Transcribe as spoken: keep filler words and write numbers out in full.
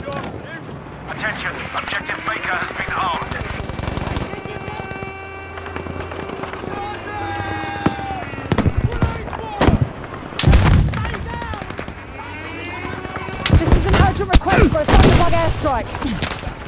Attention, Objective Baker has been armed. This is an urgent request for a Thunderbug airstrike.